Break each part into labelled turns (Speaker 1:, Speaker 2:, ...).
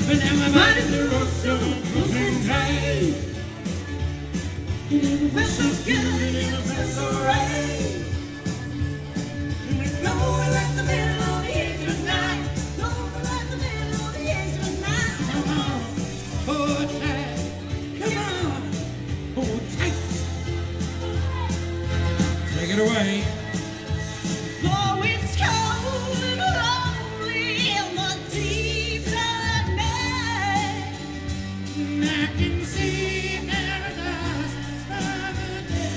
Speaker 1: But now my body's a rock so closing tight. It never felt so good, it never felt so right. Going like the middle of the edge of night. Going like the middle of the edge of night. Come on, hold tight. Come on, hold tight. Take it away. Oh, it's cold and lonely in the deep dark night. And I can see paradise by the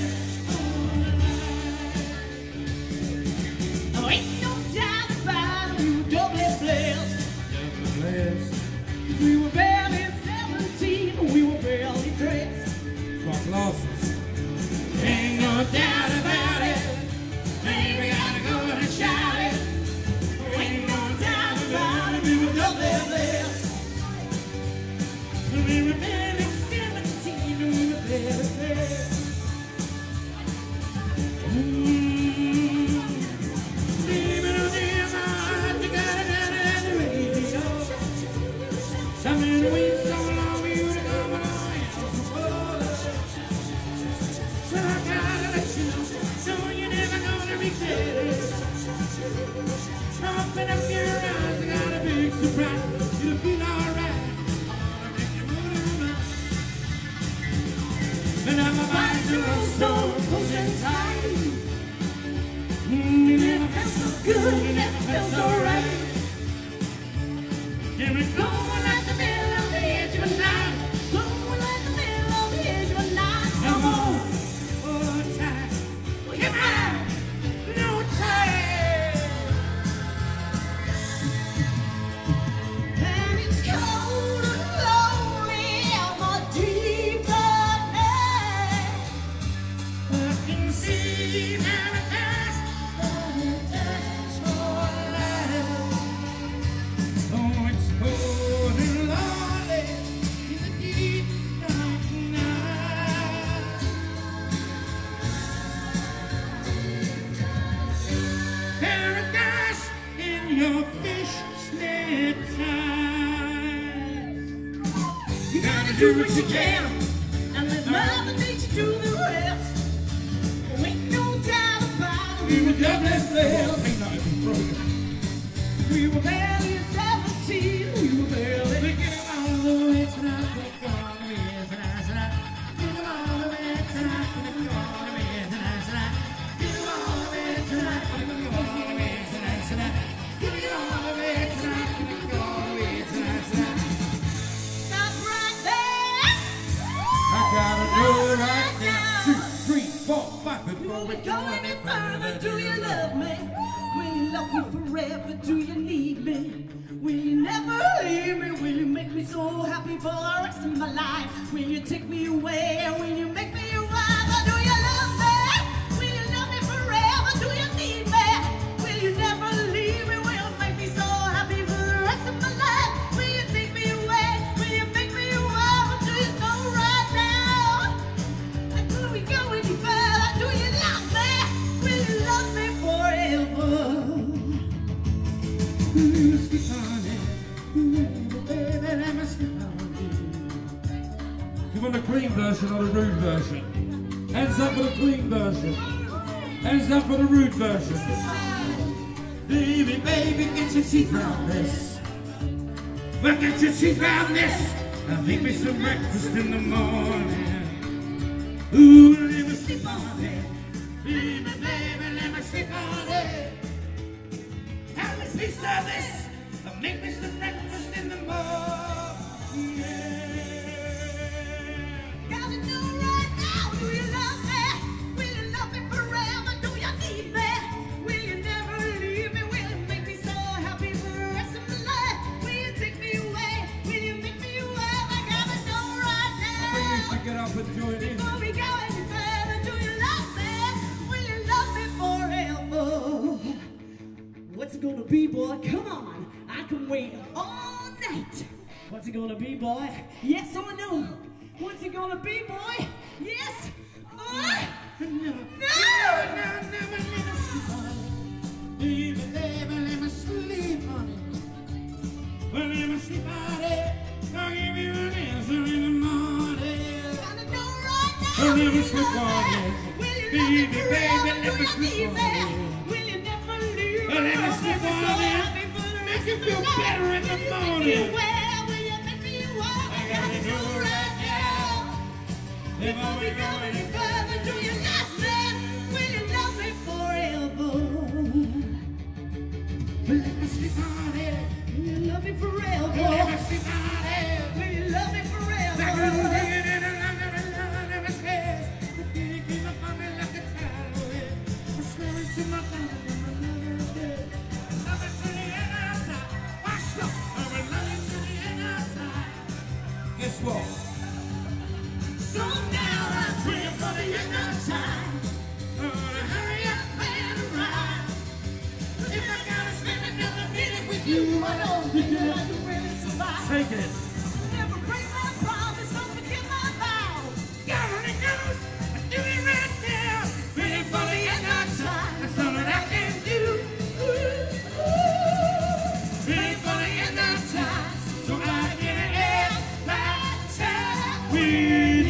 Speaker 1: dashboard light. Oh, ain't no doubt about it, we were doubly blessed. Doubly blessed. We were barely 17, we were barely dressed. Swap losses. Ain't no doubt about it. Baby, gotta go and shout it. Ain't no doubt about it. We were doubly blessed. We were barely 17, we were barely blessed. Baby, no damn heart, you got it out of the radio. Some in the wind so long, we would have come along. So I gotta let you know, so you're never gonna regret it. Open up your eyes, I got a big surprise. You'll feel alright. But now my body's a so close and tight. It never felt so good, it never felt so right. Here we go like the middle of the edge of a night. Going like the middle of the edge of a night. Come on, hold tight. Come on, no time. And it's cold and lonely on the deep dark night. I can see paradise on the dashboard light. Oh, it's cold and lonely in the deep dark night. Paradise in your fishnet tie. You gotta do what you can and let Mother Nature do the rest. Ain't no doubt about it, we were doubly blessed. Ain't nothing broken. We were barely 17, we were barely. We get them all the way tonight, we're gonna be tonight, tonight. Get them all the way tonight, we're gonna be tonight, tonight. Get them all the way tonight, we're gonna be tonight, tonight. Get them all the way tonight, we're gonna be tonight, tonight. Stop right there. I gotta do it right now. 2, 3, 4, 5. Before we go any further, do you love me? Will you love me forever? Do you need me? Will you never leave me? Will you make me so happy for the rest of my life? Will you take me away? Will you make me your wife? Or do you love me? Will you love me forever? Do you need me? Will you never leave me? Will you make me so happy for the rest of my life? Will you take me away? Will you make me your wife? Or do you know right now? Before we go any further, do you love me? Will you love me forever? Sleep on it, baby, let me sleep on it. You want the clean version or the rude version? Hands up for the clean version. Hands up for the rude version. Baby, baby, get your teeth around this. Well, get your teeth around this. And make me some breakfast in the morning. Ooh, let me sleep on it. Baby, baby, let me sleep on it. Have me sleep service. Make me some breakfast in the morning. Gotta know right now, do you love me? Will you love me forever? Do you need me? Will you never leave me? Will you make me so happy for the rest of my life? Will you take me away? Will you make me your wife? I gotta know right now. I think we should get up and join in. Before we go any further, do you love me? Will you love me forever? What's it gonna be, boy? Come on. I can wait all night. What's it gonna be, boy? Yes or no? What's it gonna be, boy? Yes or no? No! Baby, let me sleep on it. Let me sleep on it. I'll never slip on it. Baby, baby, let me slip on it.
Speaker 2: Will you never leave?
Speaker 1: Let me slip on it. Make you feel better in the morning.
Speaker 2: Will you make me walk? I gotta know right now. Before we go any further, do you love me? Will you love me forever?
Speaker 1: Let me slip on it.
Speaker 2: Will you love me forever?
Speaker 1: Let me slip on it.
Speaker 2: Will you love me forever?
Speaker 1: Guess what?
Speaker 2: So now I'm praying for the end of time. I'm gonna hurry up and ride. If I gotta spend another minute with you, I don't think that I can really survive.
Speaker 1: Take it.
Speaker 2: Never break my promise, don't forget my vow. God only knows I'm doing right now. Praying for the end of time. That's all that I can do. Praying for the end of time, so I can end my time with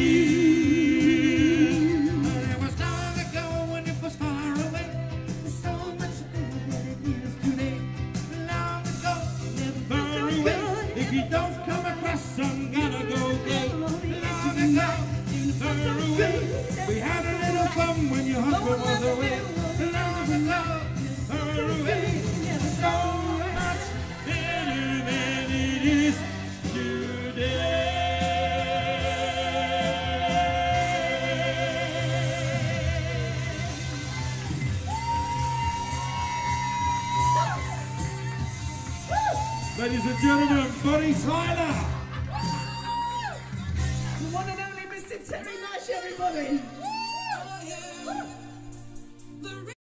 Speaker 2: you.
Speaker 1: But it was long ago when it was far away.
Speaker 2: There's so much better than it is today.
Speaker 1: Long ago, far away. If you don't come across, I'm gonna go gay. Long ago, far away. We had a little fun when your husband was away. Long ago, far away. So much better than it is today. Ladies and gentlemen, Bonnie Tyler.
Speaker 2: The one and only Mr. Terry Nash, everybody.